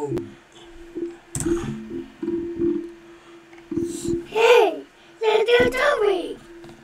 Hey, little Toby.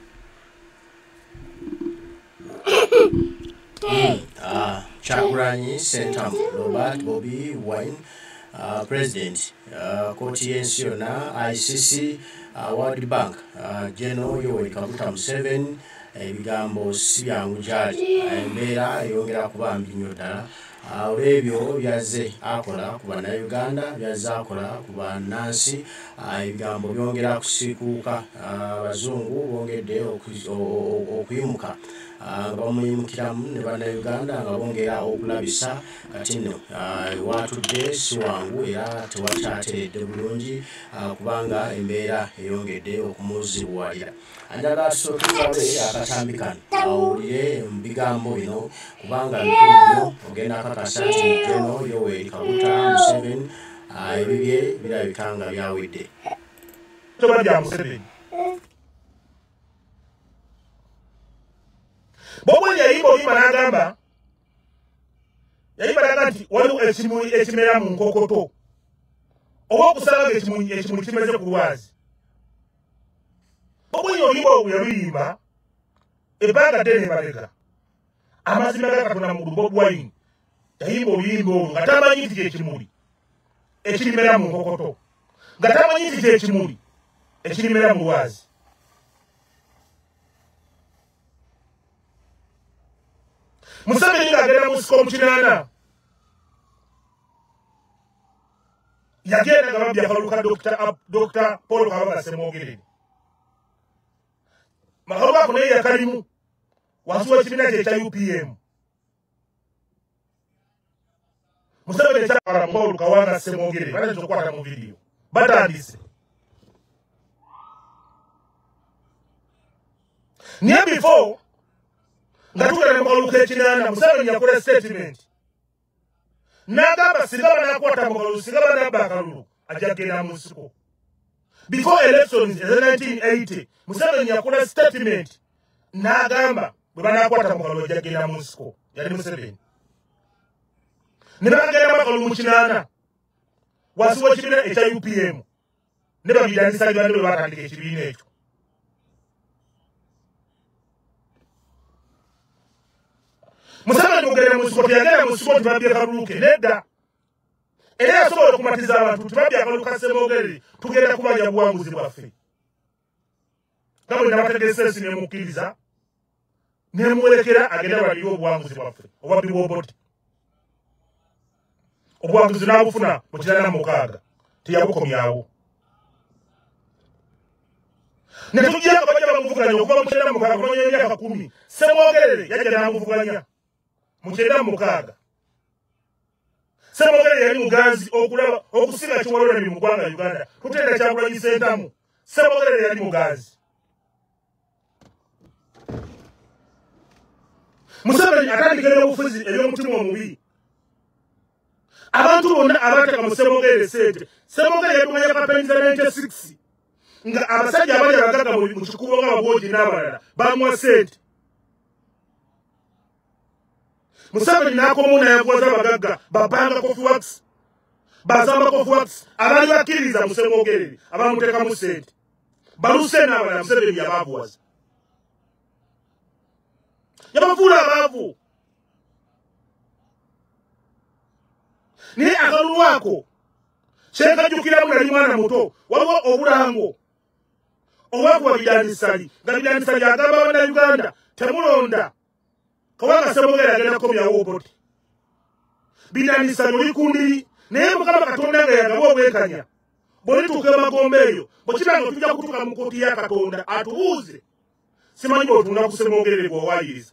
Hey. Chaguranyi Sentam Robert Bobby Wine, President, Koti Ensiona, ICC, World Bank, General Yoweri Kaguta Museveni, ebigambo si byangu gyali, embeera eyongera kuba mbi nnyo ddala. Olw'ebyo byazze akola ku bannayuganda, byazze akola ku bannansi, ebigambo byongera kusiikuuka, abazungu bongedde okuyimuka. Bamuyimukiramu ne bannayuganda nga bongera okulabisa kati nno watudde si wangu era tewakyateredde bulungi kubanga embeera eyongedde okumuzibuwalira. Anjagala tusookezabe akatambi kano awulire mu bigambo bino kubanga bikulu nnyo ogenda akakasa nti General Yoweri Kaguta Museveni ebibye birabika nga byawedde. Bobo yayimba n'agamba nti waliwo ekimuli ekimera mu nkokoto oba okusanga ekimuli kimeze ku lwazi. Bobo yayimba yaluyimba ebbanga ddene emabega. Amazima ga Katonda mu Bobi Wine yayimba oluyimba olwo nga tamanyi nti kyekimuli ekirimera mu nkokoto, nga tamanyi nti kyekimuli ekirimera mu lwazi. Museveni ng'agenda mu nsiko mu kinaana yagenda nga babbi akalulu ka Dr. Paul Kabaka Ssemwogerere. Makalu ako naye yakalimu wansi w'ekibiina kye ekya UPM. Museveni ekyakala mu Paul Kabaka Ssemwogerere batandise okukwata mu vidiyo batandise. Naye before nga tugenda mu kalulu k'ekinaana Museveni yakola statement n'agamba singa banaakwata mu kalulu singa banabba akalulu ajja kgenda mu nsiko. Before elections eza 1980 Museveni yakola statement n'agamba bwe banaakwata mu kalulu ajja kgenda mu nsiko. Yali Museveni ne bagenda mu kalulu mu kinaana wansi w'ekibiina ekya UPM ne babirandisa bande bwe batandika ekibiina ekyo. Museveni mugenda mu nsiko teyagenda mu nsiko tebabye kalulu ke nedda. Era yasobola okumatiza abantu tebabye akalulu ka Ssemwogerere tugenda kubanja buwanguzi bwaffe. Nga bwe nabategese ensi ne mukkiriza ne muwerekera agenda balire obuwanguzi bwaffe obwabbi bw'Obote. Obuwanguzi n'abufuna mu 86 teyabukomyawo. Ne tugira nga bajja bamuvuganya okuva mu 86 okumanya emyaka 10 Ssemwogerere yajja n'amuvuganya mu 96. Ssemwogerere yali muganzi okulaba okusinga Kiwalula mu ggwanga Uganda tutenda Kyagulanyi Ssentamu. Ssemwogerere yali muganzi. Museveni atandika n'obufuzi eby'omutima omubi. Abantu bonna abateeka mu Ssemwogerere ssente. Ssemwogerere yalumanya kampeyini za 96 nga abasajja abali abagagga mu kikubo ng'Ababooji n'abalala bamuwa ssente. Museveni n'akomawo n'ayavuwaza abagagga Babanga Coffee Works, Bazamba Coffee Works abaali bakkiririza mu Ssemwogerere abamuteekamu ssente. Baluse n'abalala Museveni yabaavuwaza. Yabafuula abaavu. Naye akalulu ako kyenkajjukiramu nali mwana muto waliwo obulango obwakuba Bidaanisali nga Bidaanisali agamba bannayuganda temulonda Kabaka Ssemwogerere agenda kukomyawo Obote. Bidaanisali oli ku ndiri naye Mukama Katonda nga yagaba obwenkanya bw'olituuka emagombe eyo bw'ekibanga tujja kutuuka mu kkooti ya Katonda atubuuze simanyi bw'otunda ku Ssemwogerere bw'owaliriza.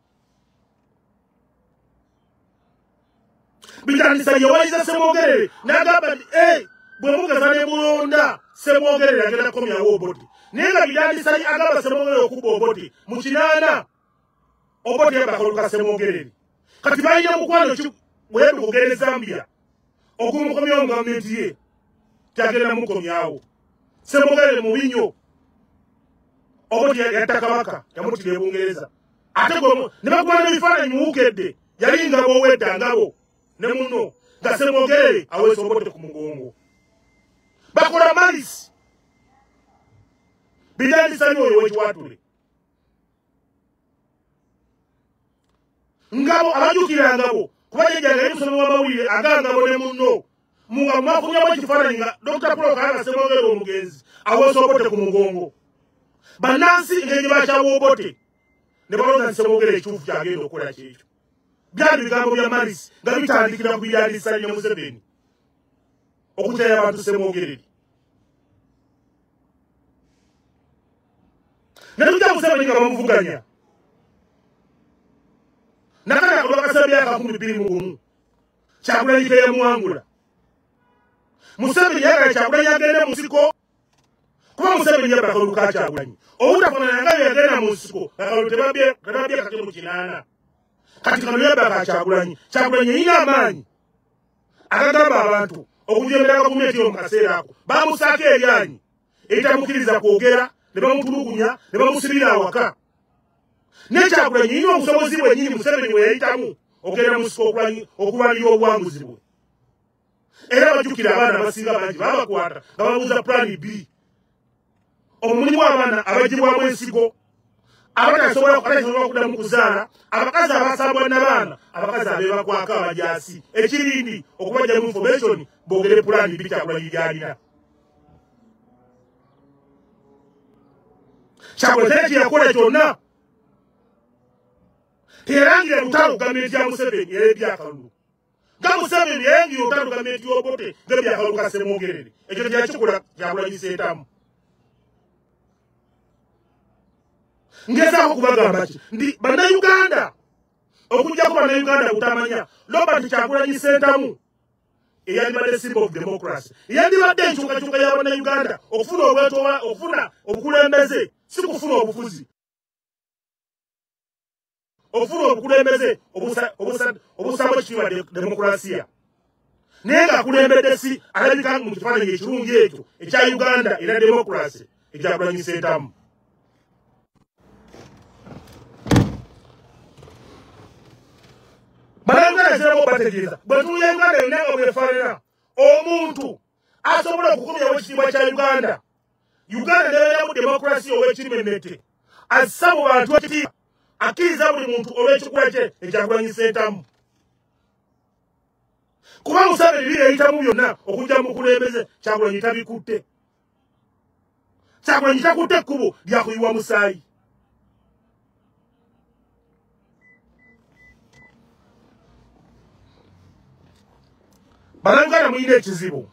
Bidaanisali yawaliza Ssemwogerere n'agamba nti bwe mugeza ne mulonda Ssemwogerere agenda kukomyawo Obote. Naye nga Bidaanisali agamba Ssemwogerere okubba Obote mu kinaana Obote yabba akalulu ka Ssemwogerere. Kati balina mukwano ki bwedu kugenda Zambia okumukomyawo mu gavumenti ye kyagenda mukomyawo. Ssemwogerere mubi nnyo. Obote yatta Kabaka yamutira e Bungereza. Ate ne bagwana ebifaananyi muwukedde yali ngabo ow'edda ngabo ne munno nga Ssemwogerere aweesa Obote ku mugongo. Bakola malisi. Bidandisa nyo oyo w'ekiwatule. Ngabo abajukira ngabo kuba yajjaga emusome w'amawulire agangabo ne munno. Munga mwafunyamu ekifaananyi nga Dr. Paul Kaanga Ssemwogerere omugenzi aweesa Obote ku mugongo. Bannansi engeri bakyawa Obote ne balowooza nti Ssemwogerere ekituufu kyagenda okukola kyekyo. Byali bigambo bya malisi nga bitandikira ku biyandisa nnyo Museveni okukyaya abantu Ssemwogerere. Ne tujja Museveni nga bamuvuganya nakati akalwa kasabye aka 2021 Kyagulanyi ke yamuwangula. Museveni yagala Kyagulanyi agende mu nsiko kuba Museveni yabba akalulu ka Kyagulanyi obutafaanana nga yagenda mu nsiko akalulu tebabye kati mu kinaana. Kati kano yabba ka Kyagulanyi. Kyagulanyi yalina amaanyi agagamba abantu okujemerera gavumenti yo mu kaseera ako. Bamusaako eryanyi eritamukiriza kwogera ne bamutulugunya ne bamusibira awaka. Ne Kyagulanyi yalina obusobozi bwennyini Museveni bwe yayitamu okugenda mu nsiko okulwanirira obuwanguzi bwe. Era bajjukira abaana abasinga bangi babakwata nga babuuza pulaani B. Omulimu abaana abagibwamu ensigo abatasobola kuddamu kuzaala, abakazi abasambwa n'abaana, abakazi abeebakwako abajaasi, ekirindi okubajjamu information boogere pulaani B Kyagulanyi gy'alina. Kyagulanyi teyakola kyonna. Teyarangira lutalo gavumenti ya Museveni era ebyakalulu. Nga Museveni yayangira lutalo gavumenti y'Obote ng'ebyakalulu ka Ssemwogerere. Ekyo kyakikola Kyagulanyi Ssentamu. Ngezaako kubagamba ki ndi bannayuganda okujjako bannayuganda butamanya Robert Kyagulanyi Ssentamu eyandibadde symbol of democracy eyandibadde enkyukakyuka y'abannayuganda okufuna obwetoowa okufuna obukulembeze si kufuna obufuzi. Okufuna obukulembeze obusaba ekitiibwa demokulasiya naye ng'akulembedde si alabika mu kifaananyi ekirungi ekyo ekya Uganda era demokulasi ekyagulanyi Ssentamu. Bannayuganda kirabo bategeeza bwe tuya Uganda yonna nga bwefaanana omuntu asobola okukomyawo ekitiibwa kya Uganda. Uganda nebeeramu demokulasi ow'ekirimemete assa mu bantu ekitiibwa akkiriza buli muntu olw'ekikula kye ekyagulanyi Ssentamu. Kuba Museveni biri eyitamu byonna okujja mu kulembeze Kyagulanyi tabikutte. Kyagulanyi takutte ekkubo lyakuyiwa musaayi. Bannayuganda muyina ekizibu.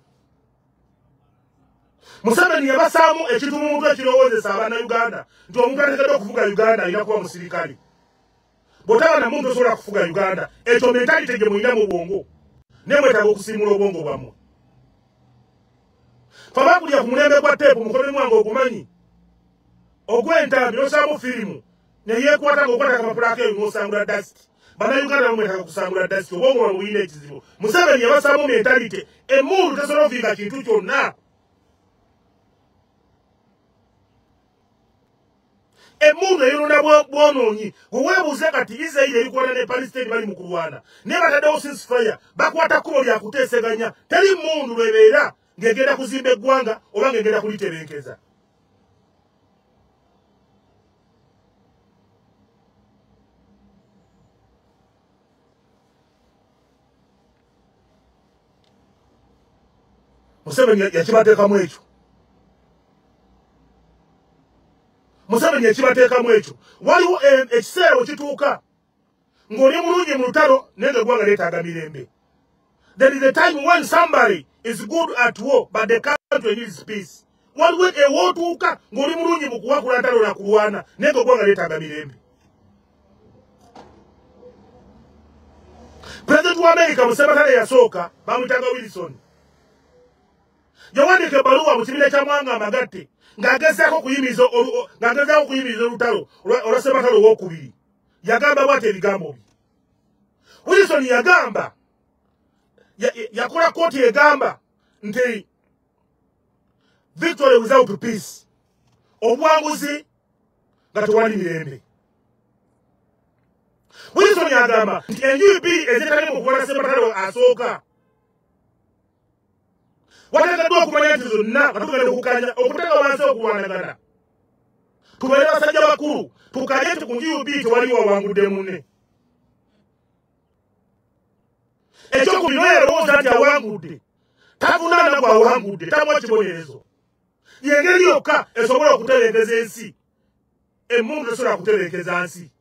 Museveni yabasaamu ekintu mu muntu ekirowoozesa abannayuganda nti omuntu ateekeddwa okufuga Uganda alina kuba musirikale. Bw'otaba na muntu osobola kufuga Uganda, ekyo mentalite gye muyina mu bwongo ne mwetaaga okusiimula obwongo bwammwe. Fe bakulya ku mulembe gwa teepu mukono mwange ogumanyi ogw'entambi n'osaamu firimu ne yeekwata ng'okwata akamapulaako eyo n'osangula dasiti. Bannayuganda bamwetaaga kusangula dasiti obwongo bwammwe buyina ekizibu. Museveni yabasaamu mentalite emmundu tesobola okuvinga kintu kyonna. Emmundu eyonona bwonoonyi bwe weebuuze kati Israel erikwana ne Palestine bali mu kulwana naye bataddewo ceasefire bakwata kkubo lya kuteeseganya. Teri mmundu lwebeera ng'egenda kuzimba eggwanga oba ng'egenda kulitebenkeza. Museveni yakibateekamu ekyo. Museveni yakibateekamu ekyo. Waliwo ekiseera ekituuka ng'oli mulungi mu lutalo naye ng'eggwanga leetaaga mirembe. There is a time when somebody is good at war but the country needs peace. Waliwo ewootuuka ng'oli mulungi mu kuwakula ntalo na kulwana naye ng'eggwanga leetaaga mirembe. Pulezidenti wa Amerika mu Ssebatale yasooka bamuyitanga Wilson yawandiika ebbaluwa mu kibiina kya Mwanga Amagatte ng'agezaako okuyimiriza olutalo olwa Ssebatale owookubiri. Yagamba bw'ati ebigambo bye. Wilson yagamba yakola kooti egamba nti victory without peace, obuwanguzi nga tewali mirembe. Wilson yagamba nti NUP ezitali mu kukola ssematalo asooka wateekeddwa okumanya nti zonna nga tugenda okukanya okuteeka wansi okulwanagana tubeere basajja bakulu tukanye nti ku NUP tewali wawangudde munne ekyokubiri naye yalowooza nti awangudde tavunaana gw'awangudde tamuwa kibonerezo yengeri yokka esobola okutebeekeza ensi emmundu tesobola kutebeekeza nsi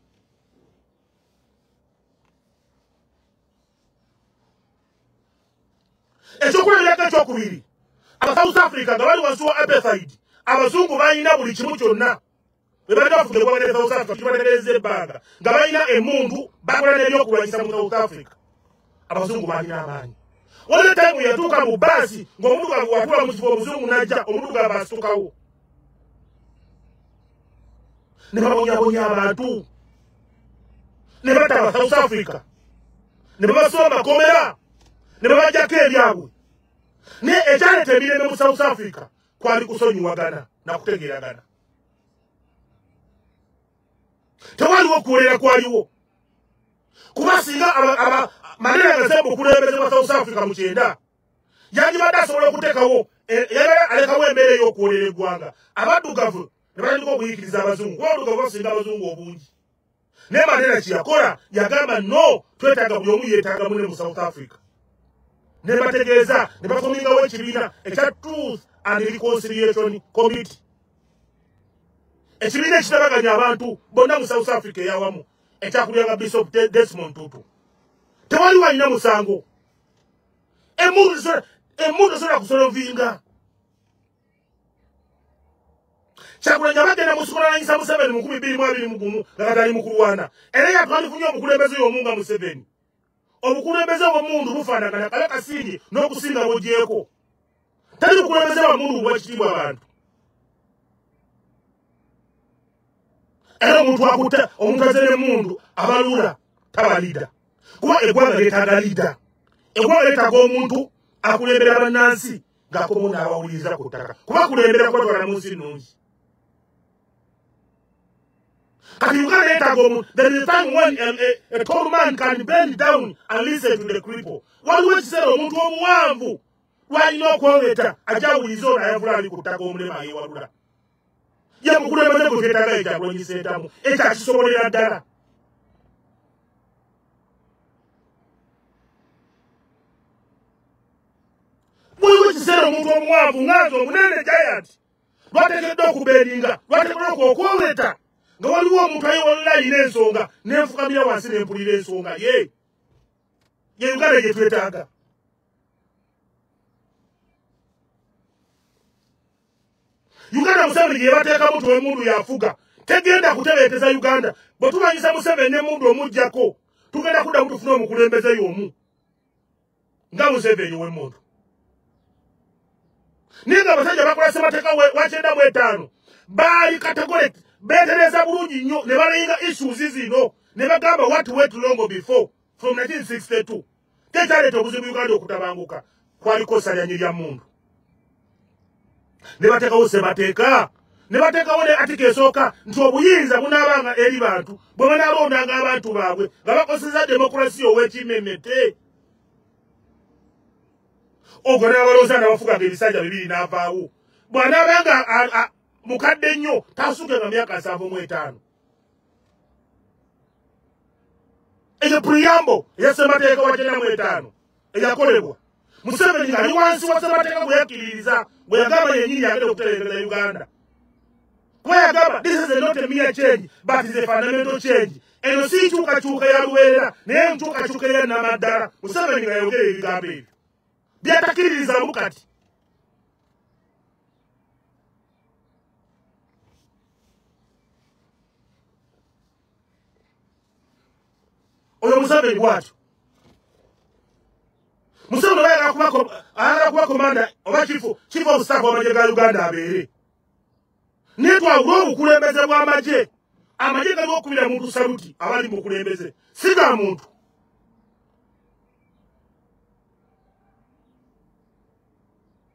ekyokulabirako ekyokubiri aba South Africa nga bali wansi wa apartheid abazungu balina buli kimu kyonna bwe balina bafuga eggwanga lya South Africa kibategereza ebbanga nga balina emmundu bakola n'ebyokulwanyisa mu South Africa abazungu balina amaanyi waliwo taimu yatuuka mu baasi ng'omuddugavu watula mu kifo omuzungu n'ajja omuddugavu asitukawo ne babonyabonya abantu ne batta aba South Africa ne babasoma makomera ne babajjako ebyabwe naye ekyaleeta emirembe mu South Africa kwali kusonyiwagana nakutegeeragana tewaliwo okuwulira kwaliwo kuba singa Mandela gaze mukulembeze wa South Africa mu 9 yandibadde asobola okuteekawo yabala alekawo embeera ey'okuwolera eggwanga abaddugavu ne batandika okuyikiriza abazungu kuba abaddugavu basinga abazungu obungi naye Mandela kyeyakola yagamba no twetaaga buli omu yeetaaga munne mu South Africa ne bategeeza ne bafomingawo ekibiina ekya Truth and Reconciliation Committee ekibiina ekitabaganya abantu bonna mu South Africa eyawamu ekyakuliranga Bishop Desmond Tutu tewali walina musango emmundu esobola kusolovinga Kyagulanyi bagenda mu Sukulanyisa Museveni mu 2021 nga katali mu kulwana era yatwalifunye omukulembeze y'omu nga Museveni obukulembeze bw'omundu bufaanagana kale kasingi n'okusinga bw'ogyeko tali bukulembeze bwa mundu bw'ekitiibwa abantu era omuntu azze n'emmundu abalula tabalida kuba eggwanga leetaaga liida eggwanga leetaaga omuntu akulembera bannansi ng'akomo n'abawuliriza ku ttaka kuba kulembera kubatwala mu nsi nnungi kati Uganda leetaaga omuntu there is a time when a tall man can bend down and listen to the cripple waliwo ekiseera omuntu omuwanvu lwalina okwoleta ajja awuliriza ono ayavula ali ku ttaka omulema ayewalula ye mukulembeze gwe twetaaga ekyakulanyisa entamu ekyakisobolera ddala waliwo ekiseera omuntu omuwanvu nganze omunene giant lwateekeddwa okubeeringa lwateekeddwa okwoleta nga waliwo omuntu ayewalula alina ensonga n'enfukamira wansi n'empulira ensonga ye Uganda gye twetaaga Uganda Museveni gye bateekamu tuwe mundu yafuga tegenda kutebeekeza Uganda bwe tumanyisa Museveni ne mundu omuggyako tugenda kuddamu tufune omukulembeze y'omu nga Museveni w'emmundu naye nga abasajja bakola ssemateeka wa 9 baali categoric beetereza bulungi nnyo ne balayinga issues zino ne bagamba what went long before from 1962 tekyaleeta obuzibu Uganda okutabanguka kwaliko salyanyi lya mundu ne bateekawo ssemateeka ne bateekawo ne atika esooka nti obuyinza bunaabanga eri bantu bwe banaalondanga abantu baabwe nga bakoseza demokulasiya ow'ekimmemmete ogwo n'abalowooza n'abafuganga ebisajja 2 n'avaawo bw'anaabanga mukadde nnyo taasukenga myaka 75 eyo puriyambo eya ssemateeka wa 95 eyakolebwa Museveni ali wansi wa ssemateeka gwe yakkiririza bwe yagamba yennyini yagenda okutereekeza Uganda kuba yagamba this is not a mere change but is a fundamental change eno si nkyukakyuka ya luweerera naye nkyukakyuka eya nnamaddala Museveni nga yayogera ebigambo ebyo byatakkiririzamu kati oyo Museveni bw'atyo Museveni ayagala kuba komanda oba chief of staff w'amagye ga Uganda abeere naye twawula obukulembeze bw'amagye amagye gali okubira muntu saluti abali mu kulembeze si ga muntu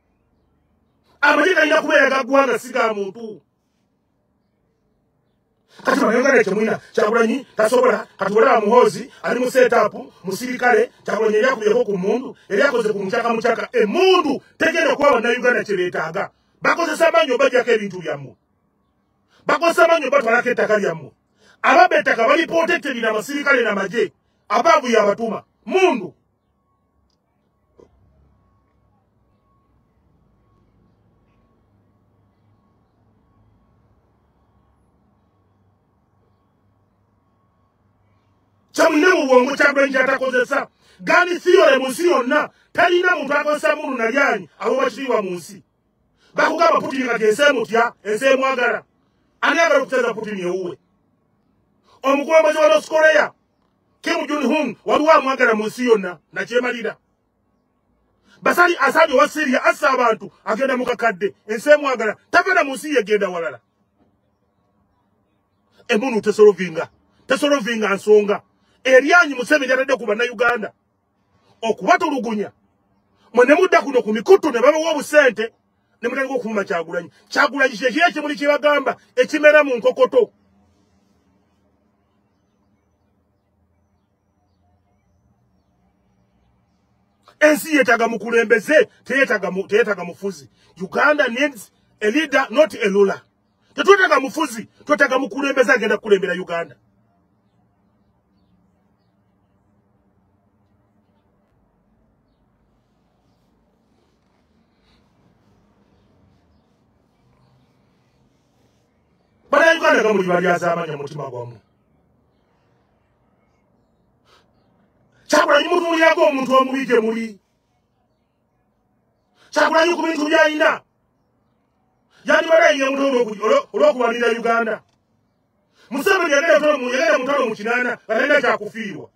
amagye galina kubeera ga ggwanga si ga muntu kati bannayuganda kyemulina Kyagulanyi tasobola katuwola muhozi ali mu setup musirikale Kyagulanyi eryakubyeko ku mundu eryakoze ku mukyaka emundu tegenda okuba bannayuganda kye beetaaga bakozesa manyo bajjako ebintu byammwe bakozesa manyo batwalako ettaka lyammwe ababba ettaka balipoteterira amasirikale n'amagye abaavuye abatuma mundu kyamune mu bwongo Kyagulanyi kyatakozesa gani siyole mu nsi yonna talina muntu akozesa mundu nalyanyi abo bakiriwa mu nsi bakugamba Putin kati ensi emutya ensi emwagala ani agala okuteeza Putin ewuwe omukulembeze wa North Korea Kim Jong-un waliwo amwagala mu nsi yonna nakyemalira Basali Asadi wa Syria assa abantu agenda mu kakadde ensi emwagala tagenda mu nsi yegenda walala emunu tesolovinga nsonga eryanyi Museveni yatadde ku bannayuganda okubatulugunya mwe ne mudda kuno ku mikutu ne babawa obusente ne mutandika okuvuma Kyagulanyi kyekiri ekimuli kyebagamba ekimera mu nkokoto ensi yeetaaga mukulembeze teyeetaaga mufuzi Uganda needs a leader not a ruler tetwetaaga mufuzi twetaaga mukulembeze agenda kukulembera Uganda Uganda gamuli balyaza amanya mutima gwamu Kyagulanyi mutuulirako omuntu omubi gye muli Kyagulanyi ku bintu by'alina yandibalayiye olw'okubalira Uganda Museveni yagenda mutalo mu kinaana batalina kyakufiirwa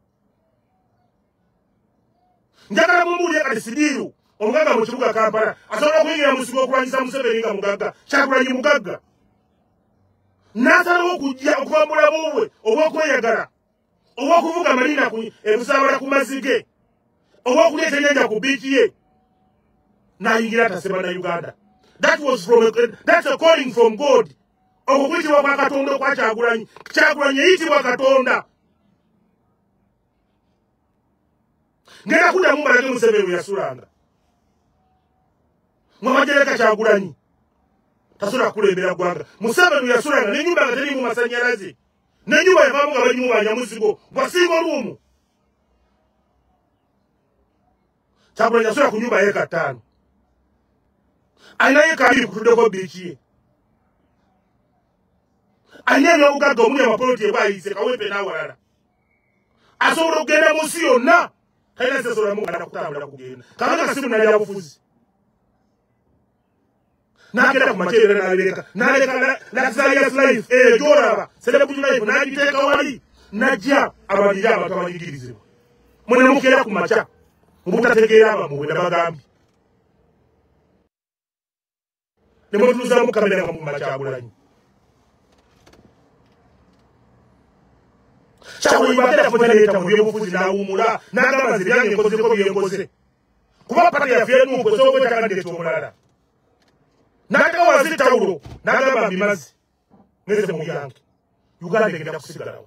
njagala mumbuulire kati Sidiru omugagga mu kibuga Kampala asobola okuyingira mu nsigo okulwanyisa Museveni nga mugagga Kyagulanyi mugagga n'asalawo okujja okubambula bubwe obw'okweyagala obw'okuvuga amalina ebusaabala ku mazzi ge obw'okuleeta ennyanja ku biiki ye n'ayingira ataseba na Uganda that's a calling from God okwo kuyitibwa kwa Katonda okwa Kyagulanyi eyitibwa Katonda ngenda kuddamu mbalage Museveni we yasulanga mwabajereka Kyagulanyi tasobola kulembera ggwanga Museveni we yasulanga n'ennyumba nga terimu masannyalaze n'ennyumba yavaamu nga banyumubanya muzigo gwasinga oluumu Kyagulanyi yasobola ku nyumba yeeka 5 alina yeeka 2 kutuddeko biiki ye alina ebyobugagga omuli amapoloti ebwayise Kawempe n'awalala asobola okugenda mu nsi yonna talina sesolamu nga nakutambula kugenda kabaka simu nalya bufuzi n'agenda ku makyera n'aleka luxurious life gy'olaba celebrity life n'agiteeka wali n'ajja abaliri abantu abanyigirizibwa mwe ne mukeera ku makya mu butategeera abamuwe nabagambye ne mwetuuzaamu kamera nga mumuma Kyagulanyi Kyagulanyi bagenda funaneeta mu byobufuzi n'awummula n'agamba nze byange nkozeko byenkoze kuba pata yaffe enuuko esobola okwetagandeeta omulala n'ateka wansi tawulo n'agamba mbimazi ngeze mu yange Uganda egenda kusigalawo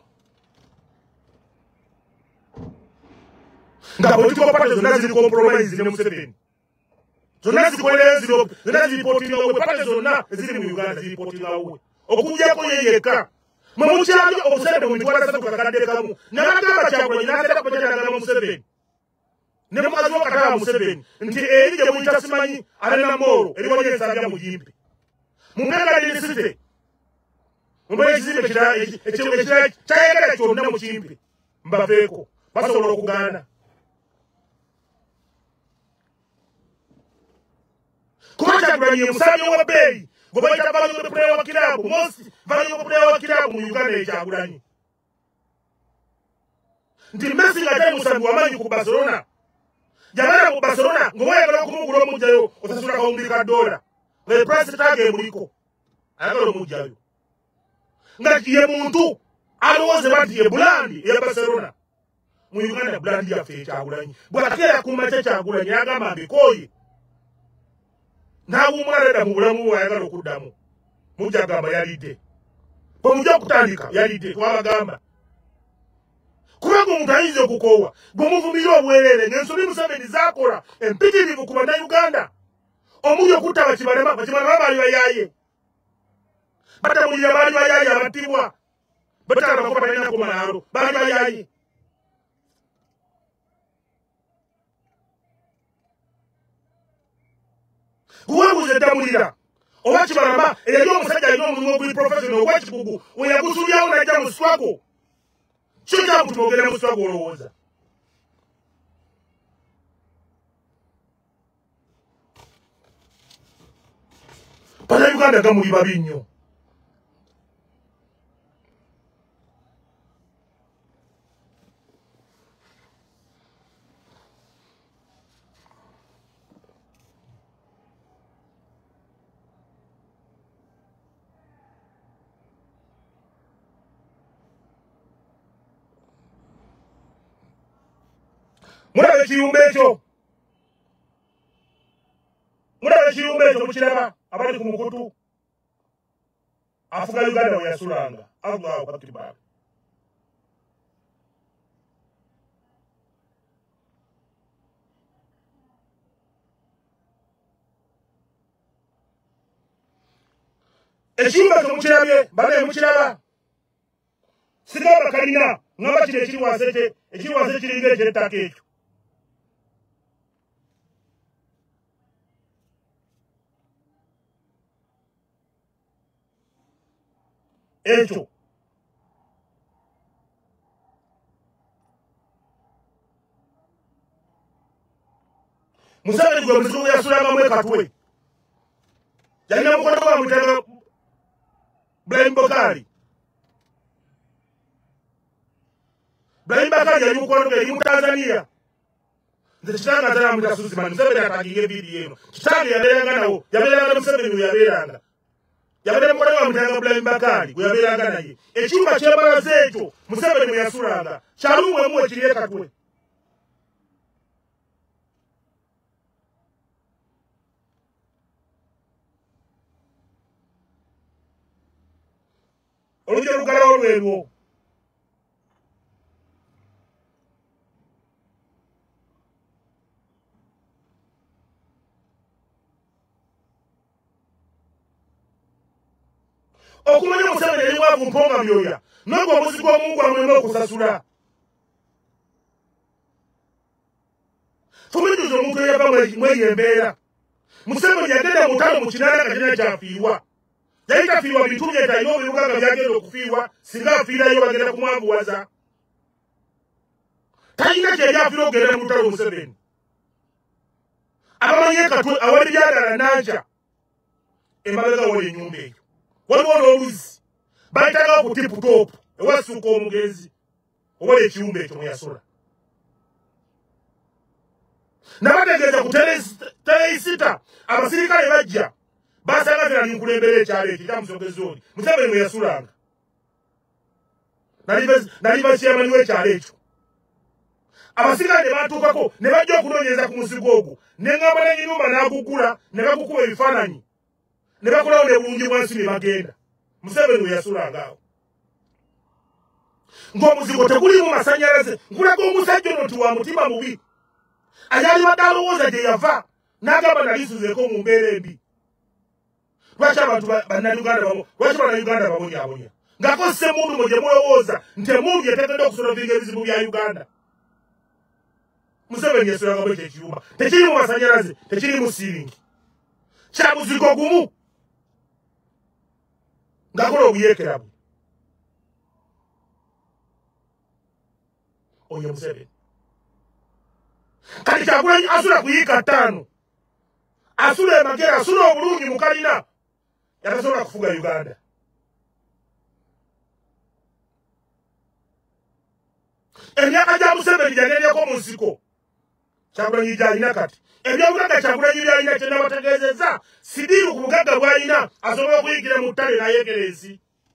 nga political parties zonna ziri compromise ne Museveni zonna zikolera zonna ziripootinga we parties zonna eziri mu Uganda ziripootinga we okuggyako ye yekka mwe mukyali obusente mu mitwalo 3 kakadde kamu n'agamba Kyagulanyi n'ateera ku bakyalagala mu Museveni ne mukazi w'okataba Museveni nti eri gye muyita simanyi alina mooro eriwali ensabya mu yimpi mumwegaliririsite mumbe ekizimbe kyayagala kyonna mu kimpi mbaveeko basobola okugaana kuba Kyagulanyi omusambi w'ebbeeyi gwe bayita valuable player wa kirabu most valuable player wa kirabu mu Uganda ye Kyagulanyi nti Messi nga tali musambi wamanyi ku Barcelona Jamana ku Barcelona ng'oyagala okumugula omugjayo osasula kawumbi ka $1 nga price tag emuliko ayagala omugjayo nga ye muntu alowooze bati ye bulandi eya Barcelona mu Uganda bulandi yaffe Kyagulanyi bw'ateera ku makya Kyagulanyi agamba mbikooye n'awummula ledda mu bulamu bwe ayagala okuddamu mujja agamba yalidde pomujja kutandika yalidde twabagamba kubanga omuntu ayinza okukoowa bw'omuvumira obwereere ng'ensobi Museveni zaakola empitirivu ku bannayuganda omuli okutta bakibalema baali bayaaye batamulira baali bayaaye abattibwa batalabako balinako malaalo baali bayaaye guwebuuza ettamulira oba kibalama eyali omusajja alina omulimu oguli professional ogwekikugu we yagusulyawo najja mu swago kyo kyamutuma ogenda mu swago olowooza bannayuganda gamuli babi nnyo mulabe ekiyumba ekyo mukiraba abali ku mukutu afuga Uganda we yasulanga Allahu akbar ekiyumba ekyo mukirabye bane mukiraba sigaba kalina ngamba kino ekiri wasete kiringa ekyettaka ekyo ekyo Museveni gwe muzibu yasulangamu ekatwe yalina mukono gwe bamuyitanga Ibrahim Bakari yali mukono gwe eri mu Tanzania nze kitange atala amuyita Suzimani Museveni ataginga evidiyo eno kitange yabeeranga nawo yabeeranga Museveni we yabeeranga yabeera mukono gwe bamuyitanga Ibrahim Bakari gwe yabeeranga naye ekyumba kyembalaza ekyo Museveni we yasulanga kyalumu ekiri ekatwe olugero olugalawo lwerwo okumanya Museveni eri mwavu mponga myoya n'ogwo omuzi gw'omungu amwema okusasula fumijuza omuntu eyava mweyo embeera Museveni yagenda mutalo mu kinaana kajina kyafiirwa yali tafiirwa bintu bye talina obibuga nga byagenda okufiirwa singa afiirayo bagenda kumwanguwaza talina kyeri afiira okugenda mu lutalo Museveni abamanyi ekatwe awali byagala nanja emabega wali ennyumba eyo waliwo n'oluzi bayitagawo ku tiputopu ewasuuka omugenzi oba ekiwumba ekyo mwe yasula nabategeeza ku teleisita abasirikale bajja basanga fena ninkulembera ekyalo ekyo kyamusogeza oli Museveni mwe yasulanga nali bakyamani w'ekyalo ekyo abasirikale ne batuukako ne bajja okunoonyereza ku muzigo ogwo ne ngamba n'enyumba n'agugula ne bagukuba ebifaananyi ne bakolawo ne bulungi bwansi ne bagenda Museveni we yasulanga awo ng'omuzigo tegulimu masanyalaze nkulaga omusajja ono nti wa mutima mubi ayali badde alowooza gye yava n'agamba nalisuzeeko mu mbeera embi lwaki abantu bannayuganda babonyaabonya ng'akozesa emundu mwe gye mulowooza nti emundu yeteekedde okusolovinga ebizibu bya Uganda Museveni yasulanga bwe ekyo ekiyumba tekiri mu masanyalaze tekiri mu siiringi kya muzigo gumu ng'akola obuyeekera bwe oyo Museveni kati Kyagulanyi asula ku yiika 5 asula emagera asula obulungi mu kalina yatasobola kufuga Uganda emyaka gya Museveni gyagendyeko mu nsiko Kyagulanyi gy'alina kati ebyobugagga Kyagulanyi by'alina kye nabategeezezza sidiiru ku bugagga bw'alina asobola okuyigira mu ttale n'ayeekera ensi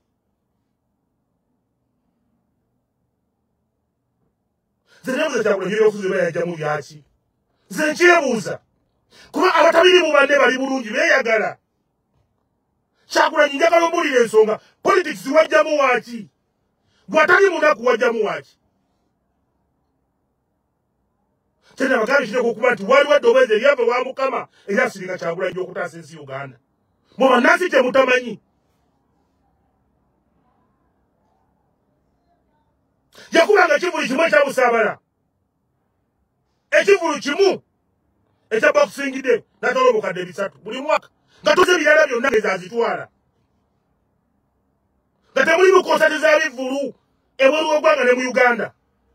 nze nebuuza Kyagulanyi ebyobufuzi bayajjamu byaki nze nkyebuuza kuba abatabiri mu banne bali bulungi beeyagala Kyagulanyi njagala ombulira ensonga politics wajjamu waki gwatali munaku wajjamu waki kyena bagambye kiteko okuba nti waliwo eddoboozi eryava wa Mukama eryasiringa Kyagulanyi okutaasa ensi Uganda mwe bannansi temutamanyi yakubanga ekivulu kimu ekyabusaabala ekivulu kimu ekya bakusingidde natala obukadde 3 buli mwaka nga tuze ebirala byonna gezazitwala nga temuli bukonsati za bivulu ebweru w'eggwanga ne mu Uganda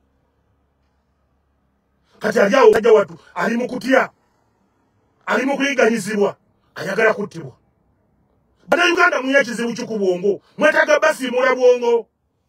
kati ali awo ajja watu ali mu kutya ali mu kuyiganyizibwa ayagala kuttibwa bannayuganda mulina ekizibu ki ku bwongo mwetaaga basiimula bwongo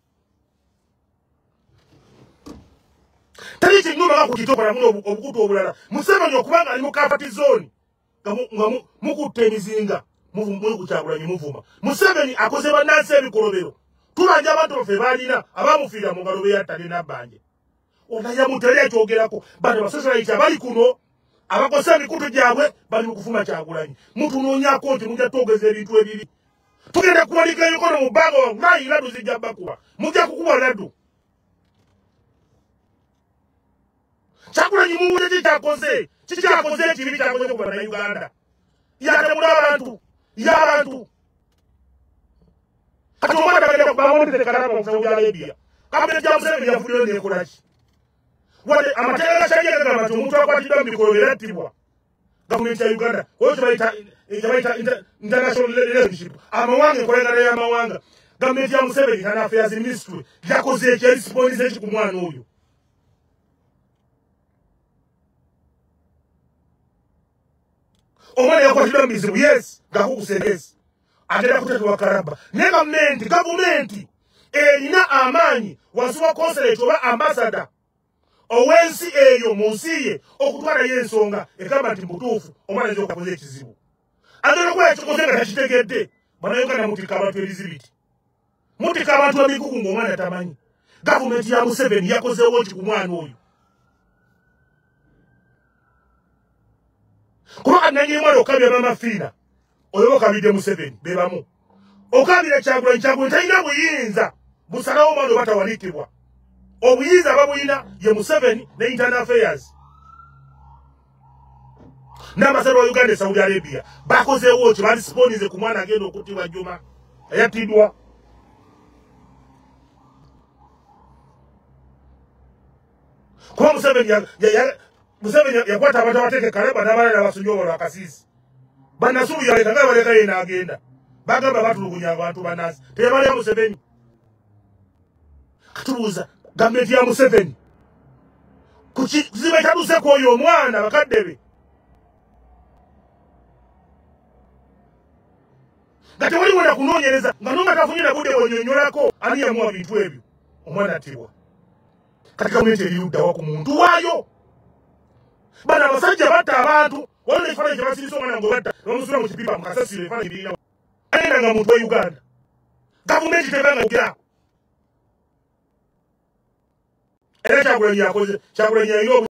tali kinnuma nga ku kitokola muno obukutu obulala Museveni okubanga ali mu kafati zooni nga mukutte emizinga muli ku Kyagulanyi muvuma Museveni akoze bannansi ebikolobero tubanja abantu baffe baalina abaamufiira mu ngalo beyatta ne nabbanje onayamutera ekyogerako bano basosolaiti abali kuno abakoze emikutu gyabwe bali mu kufuma Kyagulanyi mutunoonyako nti mujja twogeza ebintu ebibi tugenda kuwanika emikono mu bbanga wallahi laddu zijja bakuba mujja kukuba laddu Kyagulanyi muwulire kikyakoze ekibi kyakoze ku bannayuganda yatemula abantu y'abantu kati omwana bagenda bamonete kalaba mu Saudi Arabia kabineti ya Museveni yavuliyo nekolaki wadde amateeka gakyali gagamba nti omuntu akwatiddwa mu mikolo yattibwa gavumenti ya Uganda oyo kyebayita international relationship amawanga enkolagana y'amawanga gavumenti ya Museveni Home Affairs Ministry yakoze ekyerisiponize eki ku mwana oyo omwana yakwatiddwa mu bizibu yes gakukusengesi agenda kuteekebwa kalaba naye gavumenti erina amaanyi wansi wa consulate oba ambasada ow'ensi eyo mu nsi ye okutwalayo ensonga egamba nti mutuufu omwana ayinza okukoze ekizibu agenda okuba yakikoze nga takitegedde bannayuganda mutika abantu ebizibiti mutika abantu emigugu ng'omwana tamanyi gavumenti ya Museveni yakozeewo ki ku mwana oyo kuba ananyemwana okabya bamafiina oyo okabidde Museveni be bamu okabira Kyagulanyi talina buyinza busalawo omwana oba tawanikibwa obuyinza babulina ye Museveni ne Internal Affairs n'ambasada wa Uganda e Saudi Arabia bakozeewo ki balisiponize ku mwana agenda okuttibwa Juma eyattiddwa kuba Museveni yakwata abantu abateeke kalaba n'abalala basonyiwa lwakasiisi bannasulu yaleka nga baleka ye n'agenda bagamba batulugunya abantu bannansi teyabalya Museveni katubuuza gavumenti ya Museveni kukizibu ekyatuseko oyo omwana bakadde be nga tewali wena kunoonyereza nga nonga tafunye na budde bwonyonyolako ani yamuwa bintu ebyo omwana attibwa kati gavumenti eriyuddawa ku muntu waayo bano abasajja batta abantu waliwo ekifaananyi kyebasirisa omwana ng'obatta bamusula mu kipipa mukasasiro ebifaananyi birina ayenda nga muntu wa Uganda gavumenti tebanga ogera era Kyagulanyi alina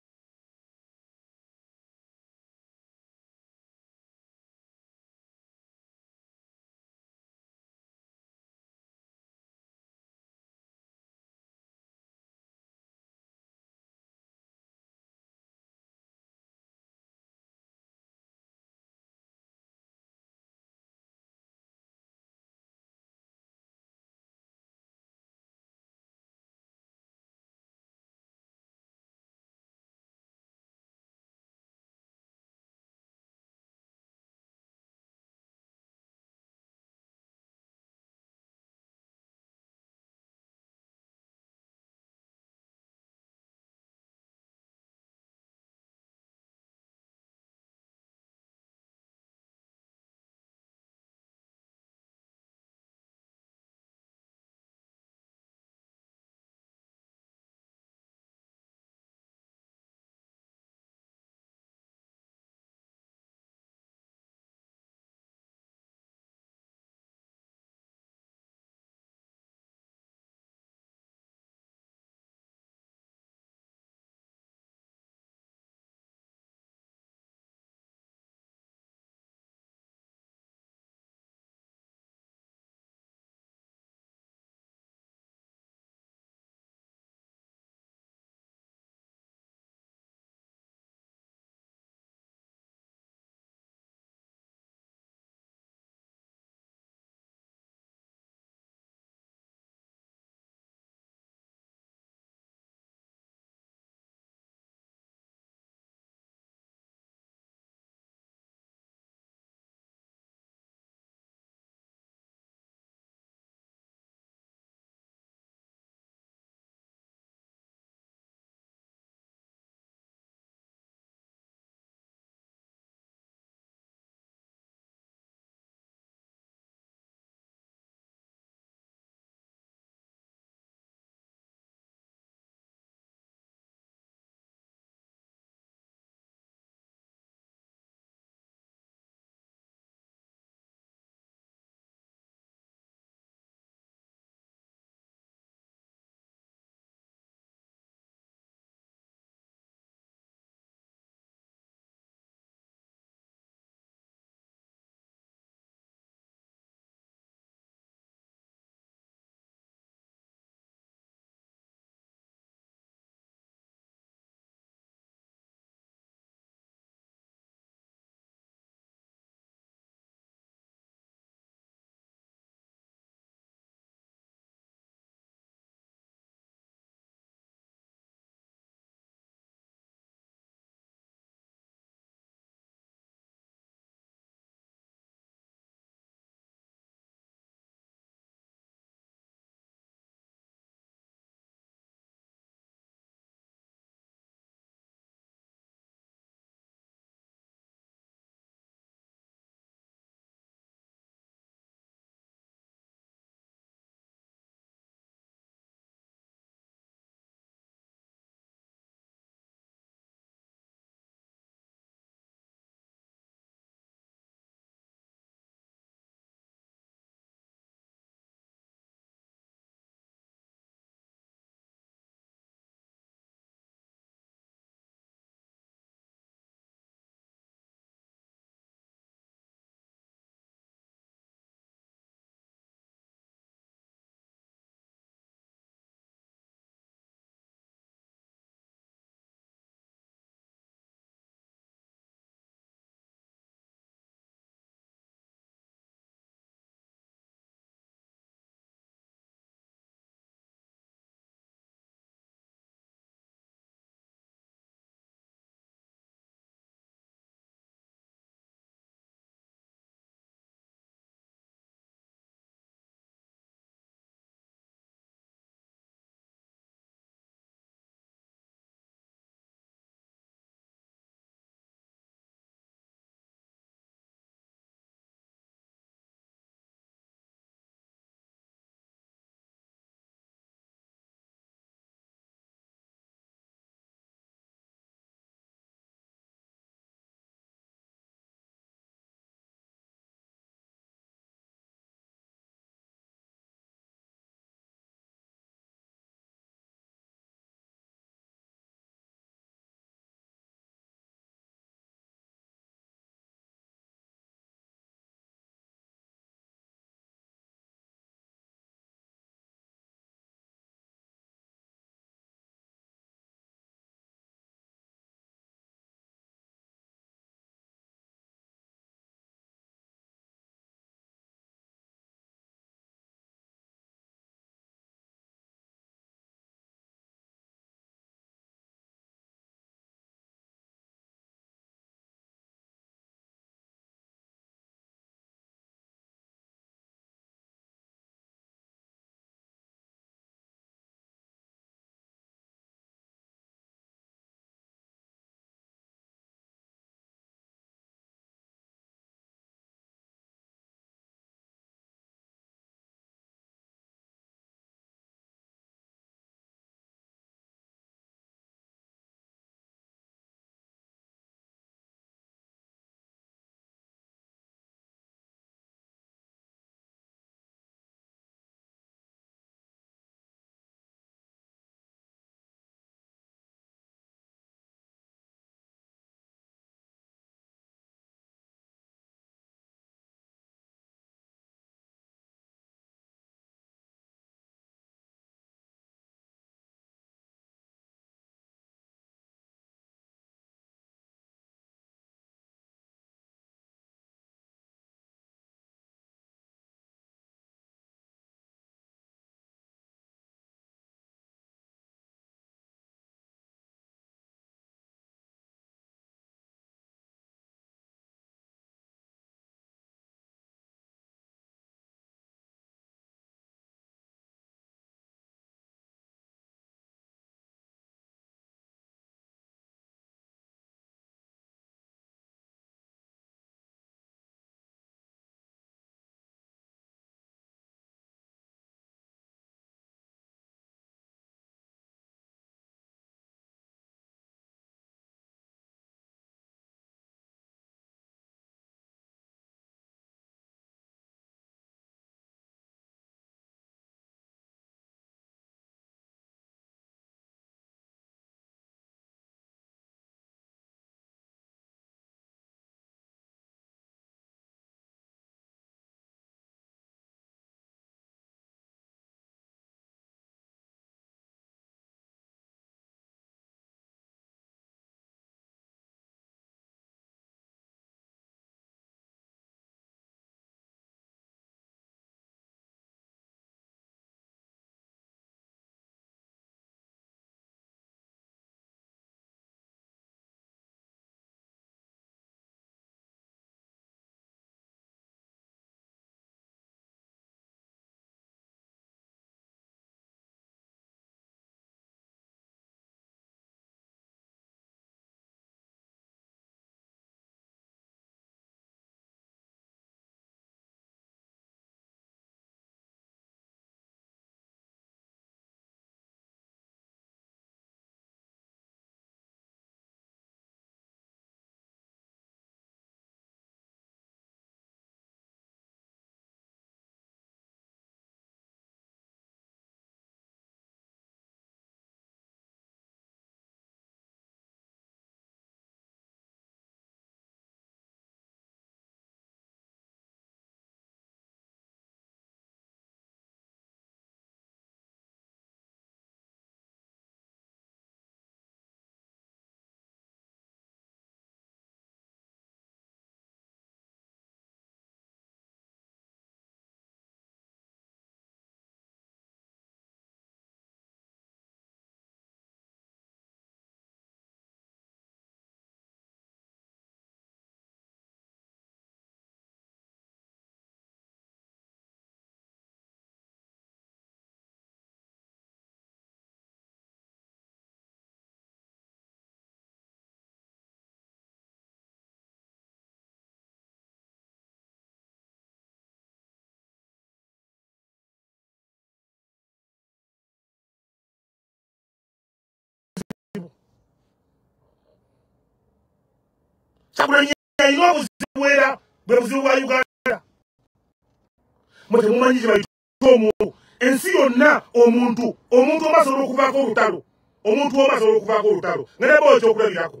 Kyagulanyi alina obuzibu era bwe buzibu bwa Uganda. Mwe temumanyi kye bayita omuntu. Ensi yonna omuntu omu asobola okuvaako olutalo. Omuntu omu asobola okuvaako olutalo. Nga ne bw'otyo okulabirako.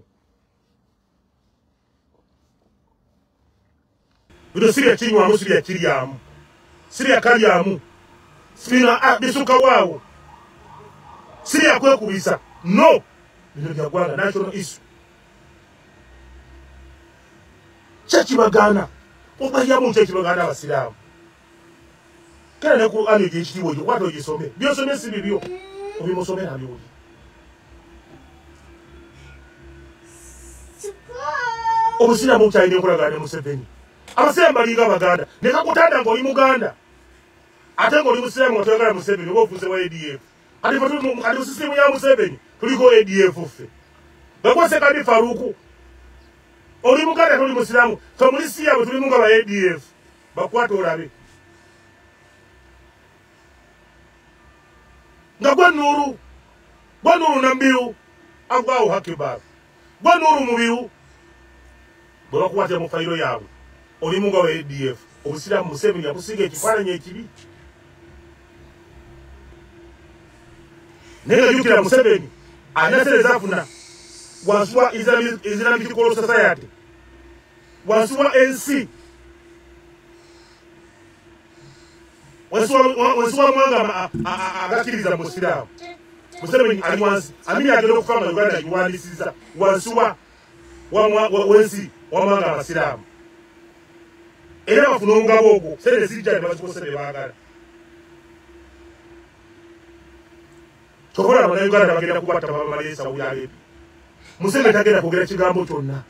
Bino si bya kinywamu, si bya kiryamu. Si bya kalyamu. Si bino bisuka waawo. Si bya kwekubisa. No. Bino bya ggwanga national issue. Kyekibagaana. Obayamu kyekibagaana abasiraamu. Kera ne ku ani gyekitiibwa ekyo kwata ogisome. Byosomye si bibyo. Obimusomera byoli. Obusiraamu bukyalina enkolagana ne Museveni. Abasiraamu balinga Abaganda. Ne kakutanda ng'oli Muganda. Ate ng'oli Musiraamu otayagala Museveni oba ofuuse wa ADF. Kati mu sisitemu ya Museveni tuliko ADF ffe. Bakwese kadi Faruku. Oli Muganda toli Musiraamu. Ffe muli Siya bwe tulimu nga ba ADF. Bakwata olabe. Nga gwe Nuuru Nambiru Allahu Akbar. Gwe Nuuru Mubiru bwe bakukwatira mu fayiro yaabwe oli munga wa ADF. Obusiraamu Museveni yakusiga ekifaananyi ekibi. Naye nga jjukira Museveni alina sente zaafuna wansi wa Islamic Law Society, wansi wa NC, wansi wa mwanga agakkiriza mu Busiraamu. Museveni ali wansi. Amini agenda okufa nga Uganda giwandiisiza wansi w'ensi w'amawanga Abasiraamu. Era bafuna omugabo ogwo sente zijja ne bazikose ne baagala. Kyokkola Abannayuganda bagenda kubatta bamalayo Saudi Arabia. Museveni tagenda kwogera kigambo kyonna.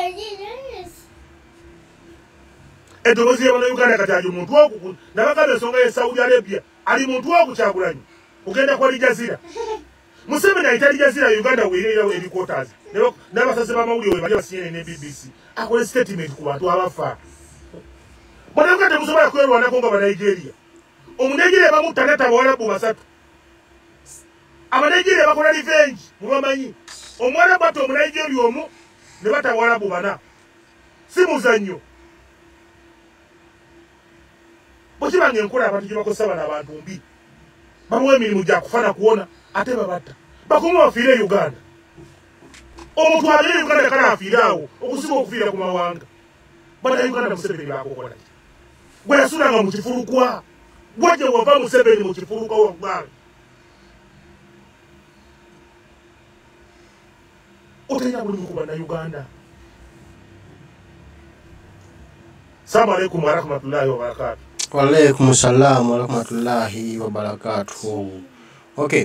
Eddoboozi y'Abannayuganda kati ali muntu oku nabagamba ensonga ye Saudi Arabia ali muntu oku Kyagulanyi. Ogenda kwa Al Jazeera. Museveni ayita Al Jazeera Uganda weereerawo headquarters. N'abasaze b'amawulire bali basinye ne BBC. Akola statement ku bantu abafa. Bannayuganda temusobola kwerwanako nga Banigeria. Omunigeria bamutta n'atta Abawarabu basatu. Abanigeria bakola revenge mubamanyi. Omwarabu atta Omunigeria omu ne batta Abawarabu bana. Si muzannyo. Bwekibanga enkola abantu gye bakozesa bano abantu mbi. Bamuwa emirimu gya kufaana kuwona ate babatta. Bakuuma bafiire Uganda. Omuntu abeera Uganda kale afiire awo okusiba okufiira ku mawanga. Bannayuganda Museveni baakokola ki? Gwe yasulanga mu kifulukwa. Gwajja wava Museveni mu kifulukwa waggwanga. Otalina bulumi ku Bannayuganda. Assalamu alaikum wa rahmatullahi wa barakatuh. Wa alaikum salam wa rahmatullahi wa barakatuh. Okay.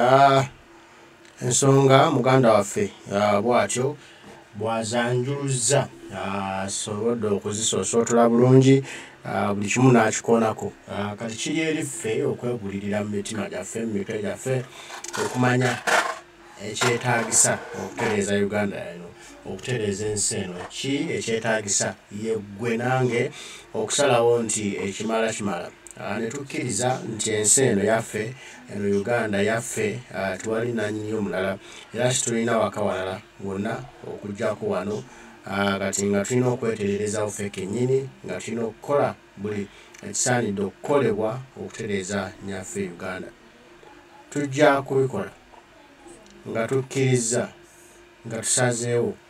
Ensonga muganda waffe bw'atyo bw'azanjuluza asobodde okuzisoosootula bulungi buli kimu n'akikonako. Kati kiri eri ffe okwegulirira mu mitima gyaffe, mu mitwe gyaffe okumanya ekyetaagisa okutereeza Uganda eno, okutereeza ensi eno. Ki ekyetaagisa yeggwe nange okusalawo nti ekimala kimala. Ne tukkiriza nti ensi eno yaffe, eno Uganda yaffe, tewali nannyini omulala era situlina waka walala wonna okuggyako wano. Kati nga tulina okwetereerezawo ffe kennyini, nga tulina okukola buli ekisaanidde okukolebwa okutereeza nnyaffe Uganda. Tujja kubikola nga tukkiriza, nga tusazeewo